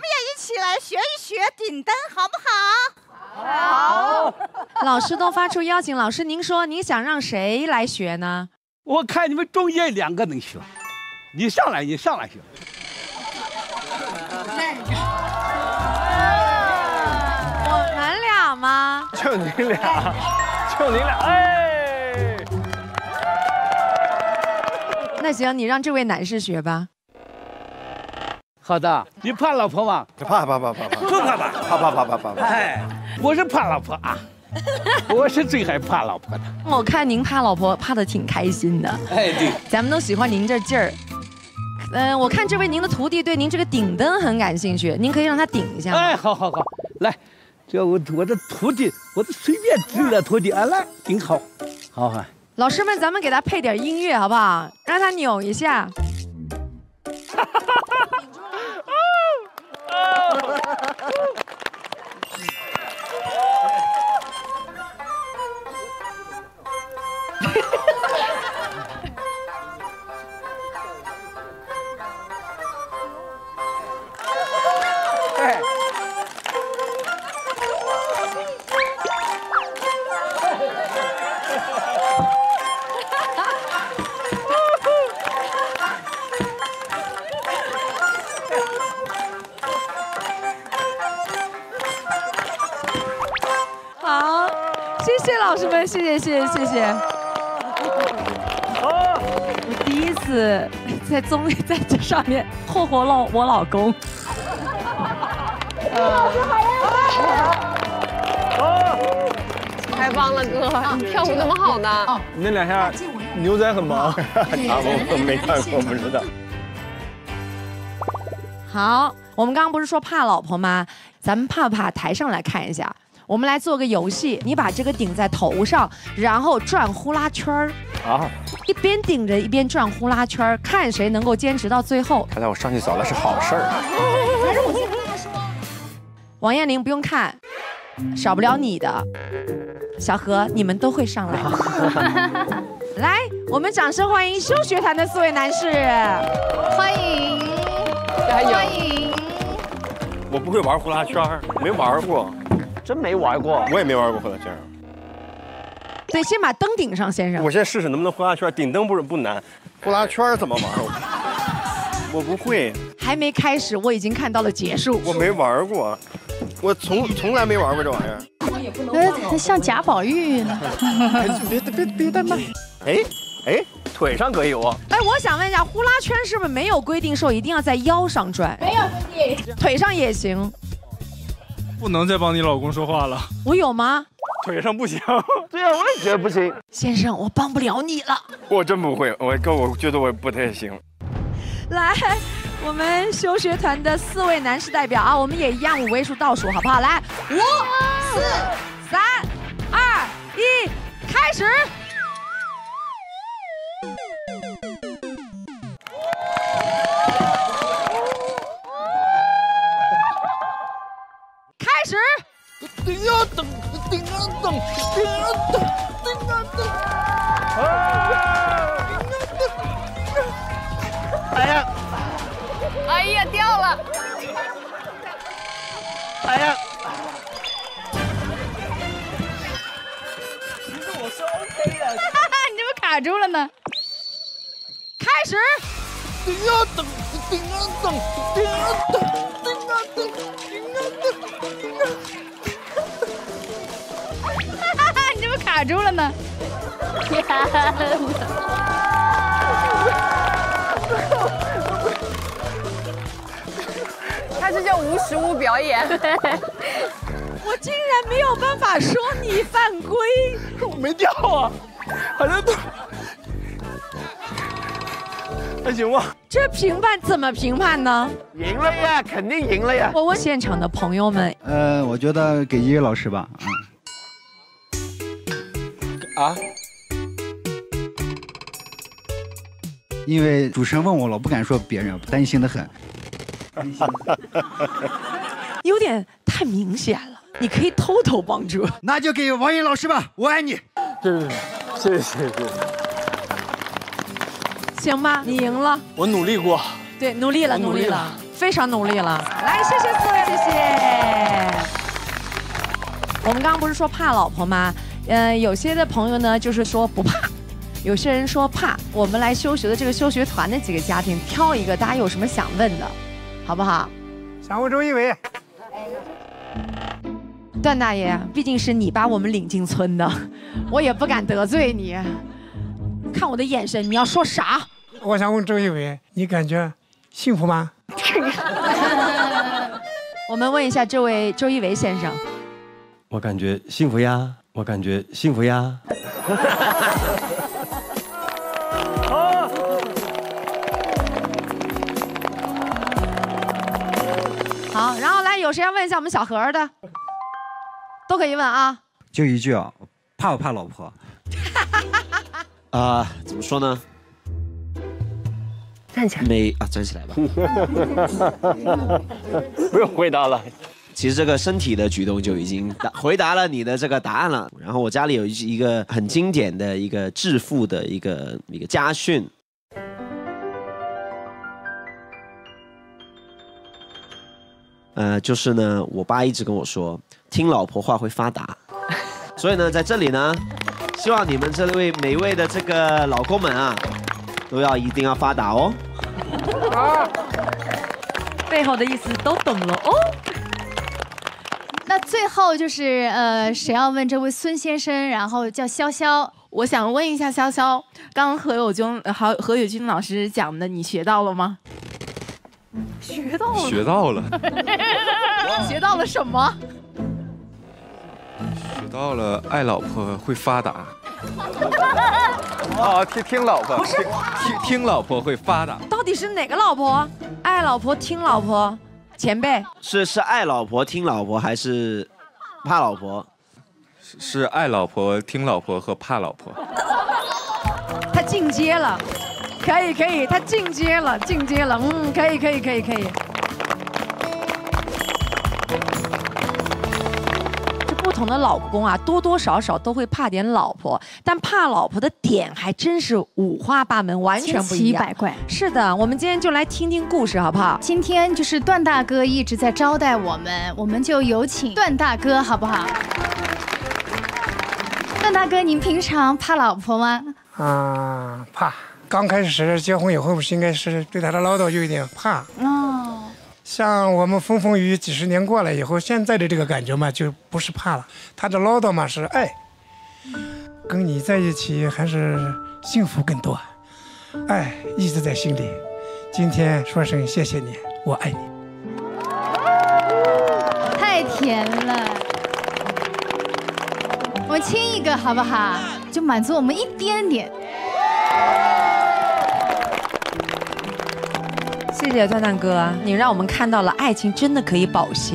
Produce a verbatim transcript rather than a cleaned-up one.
也一起来学一学顶灯，好不好？ 好。老师都发出邀请，老师您说您想让谁来学呢？ 我看你们中间两个能学，你上来，你上来学。 我们俩吗？ 就你俩，就你俩，哎。 那行，你让这位男士学吧。 好的，你怕老婆吗？ 怕怕怕怕怕， 不怕吧？ 怕怕怕怕怕怕。 哎，我是怕老婆啊，我是最害怕老婆的。 我看您怕老婆怕的挺开心的。 哎，对， 咱们都喜欢您这劲儿。嗯、呃，我看这位您的徒弟对您这个顶灯很感兴趣，您可以让他顶一下吗？ 哎，好好好，来，这我我的徒弟，我的随便指了徒弟啊，来顶好，好好。 老师们，咱们给他配点音乐好不好？让他扭一下。好，谢谢老师们，谢谢谢谢谢谢。我第一次在综艺在这上面霍霍了我老公。 老师好呀！太棒了，哥，你跳舞那么好呢？ 你那两下牛仔很忙，啊，我我没看过，不知道。 好，我们刚刚不是说怕老婆吗？咱们怕不怕台上来看一下。我们来做个游戏，你把这个顶在头上，然后转呼啦圈儿。 啊！ 一边顶着一边转呼啦圈儿，看谁能够坚持到最后。 看来我上去早了是好事儿。 还是我先跟他说。王彦霖不用看，少不了你的。小何，你们都会上来。来，我们掌声欢迎休学团的四位男士， 欢迎，欢迎。 我不会玩呼啦圈，没玩过。 真没玩过， 我也没玩过呼啦圈。 对，先把灯顶上，先生。 我先试试能不能呼啦圈，顶灯不是不难，呼啦圈怎么玩？我不会。 还没开始，我已经看到了结束。 我没玩过，我从从来没玩过这玩意儿。 呃，像贾宝玉呢。 别别别带慢。哎哎， 腿上可以哦。 哎，我想问一下，呼啦圈是不是没有规定说一定要在腰上转？ 没有规定， 腿上也行。 不能再帮你老公说话了。 我有吗？ 腿上不行。 对啊，我也觉得不行。 先生，我帮不了你了。 我真不会，我哥，我觉得我不太行。 来，我们休学团的四位男士代表啊，我们也一样五位数倒数，好不好？来，五、四、三、二、一，开始。开始。 顶啊等，顶啊等，顶啊等，顶啊等。 哎呀， 哎呀，掉了！ 哎呀， 其实我是 OK 的。 你怎么卡住了呢？ 开始。 顶啊等，顶啊等，顶啊等，顶啊等，顶啊等，顶啊。 你怎么卡住了呢？天哪！他这叫无实物表演。 我竟然没有办法说你犯规， 我没掉啊，好像都还行吧。 这评判怎么评判呢？ 赢了呀，肯定赢了呀。 我问现场的朋友们， 呃，我觉得给一个老师吧，嗯。 啊？ 因为主持人问我了，不敢说别人，担心的很。 有点太明显了，你可以偷偷帮助。 那就给王岩老师吧，我爱你。 对对对，谢谢谢谢。 行吧，你赢了。 我努力过。 对，努力了，努力了。 非常努力了。来，谢谢四位，谢谢。我们刚刚不是说怕老婆吗？呃，有些的朋友呢，就是说不怕。有些人说怕，我们来休学的这个休学团的几个家庭挑一个，大家有什么想问的，好不好？ 想问周一围。 段大爷，毕竟是你把我们领进村的，我也不敢得罪你。看我的眼神，你要说啥？ 我想问周一围，你感觉幸福吗？ 我们问一下这位周一围先生。 我感觉幸福呀，我感觉幸福呀。 好，然后来，有谁要问一下我们小何的？都可以问啊。 就一句啊，怕不怕老婆？ 啊、呃，怎么说呢？ 站起来。 没啊，站起来吧。 不用回答了。 其实这个身体的举动就已经答回答了你的这个答案了。然后我家里有一个很经典的一个致富的一个一个家训。呃，就是呢，我爸一直跟我说，听老婆话会发达。所以呢，在这里呢，希望你们这位每位的这个老公们啊，都要一定要发达哦。 啊，背后的意思都懂了哦。 那最后就是呃，谁要问这位孙先生，然后叫潇潇。 我想问一下潇潇，刚刚何友军、何何友军老师讲的，你学到了吗？ 学到了。 学到了。 学到了什么？ 学到了爱老婆会发达。 哦，听听老婆， 听听听老婆会发达。 到底是哪个老婆？爱老婆听老婆？前辈是是爱老婆听老婆还是怕老婆？ 是是爱老婆听老婆和怕老婆。 他进阶了，可以可以，他进阶了，进阶了，嗯，可以可以可以可以。不同的老公啊，多多少少都会怕点老婆，但怕老婆的点还真是五花八门，完全不一样， 千奇百怪。 是的，我们今天就来听听故事，好不好？ 今天就是段大哥一直在招待我们，我们就有请段大哥，好不好？段大哥，您平常怕老婆吗？ 啊，怕。刚开始结婚以后，应该是对他的唠叨有一点怕。 哦。 像我们风风雨雨几十年过来以后，现在的这个感觉嘛，就不是怕了。他的唠叨嘛是爱，跟你在一起还是幸福更多，爱一直在心里。今天说声谢谢你，我爱你。 太甜了，我们亲一个好不好？就满足我们一点点。 谢谢段段哥，你让我们看到了爱情真的可以保鲜。